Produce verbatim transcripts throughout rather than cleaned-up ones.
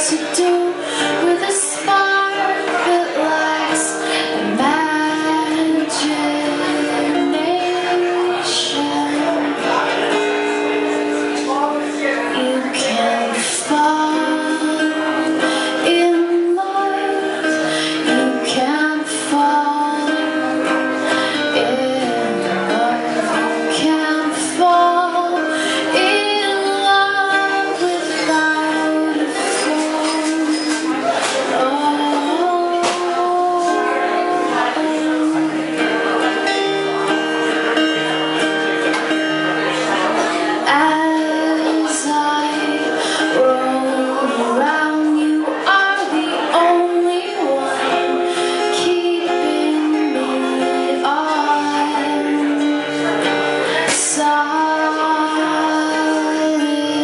to do with a spark that lacks imagination. You can fall in love, you can fall in love, you can fall in love without a form. As I roll around, you are the only one keeping me on solid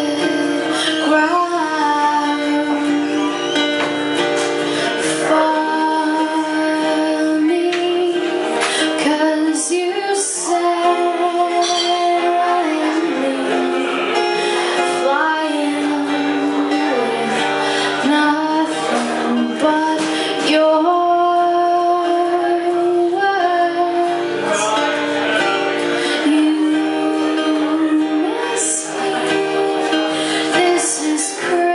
ground. For me, 'cause you set me flying with nothing but your words. You miss me. This is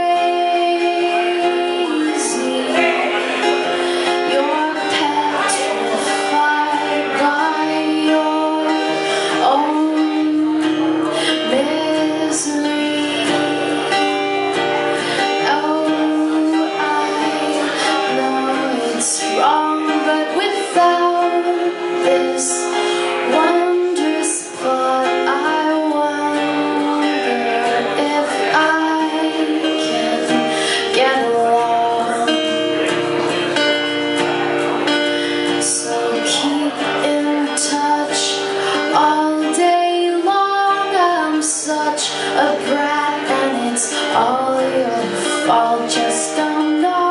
crazy. You're petrified by your own misery. Oh, I know it's wrong, but without this wondrous plot, I wonder if I can get along. So keep in touch all day long. I'm such a brat and it's all your fault. Just don't know